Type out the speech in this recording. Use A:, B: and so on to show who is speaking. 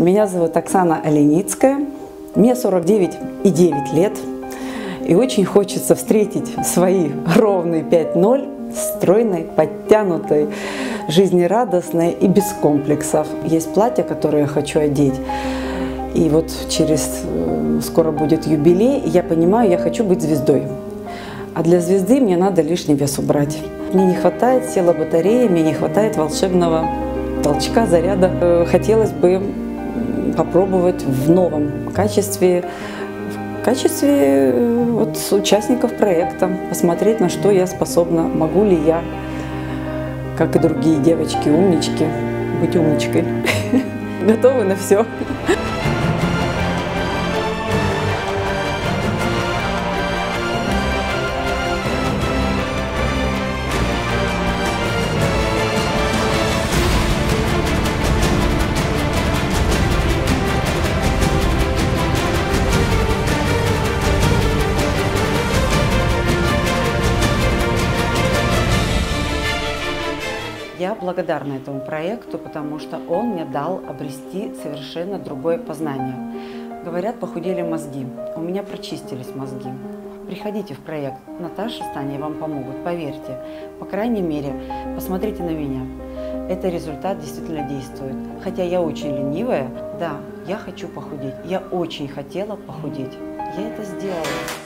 A: Меня зовут Оксана Оленицкая, мне 49,9 лет, и очень хочется встретить свои ровные 5-0 стройной, подтянутой, жизнерадостной и без комплексов. Есть платье, которое я хочу одеть, и вот скоро будет юбилей, и я понимаю, я хочу быть звездой. А для звезды мне надо лишний вес убрать. Мне не хватает силы батареи, мне не хватает волшебного толчка, заряда. Хотелось бы попробовать в новом качестве, вот участников проекта, посмотреть, на что я способна, могу ли я, как и другие девочки, умнички, быть умничкой. Готовы на все. Я благодарна этому проекту, потому что он мне дал обрести совершенно другое познание. Говорят, похудели мозги. У меня прочистились мозги. Приходите в проект. Наташа с Таней вам помогут, поверьте. По крайней мере, посмотрите на меня. Это результат действительно действует. Хотя я очень ленивая, да, я хочу похудеть. Я очень хотела похудеть. Я это сделала.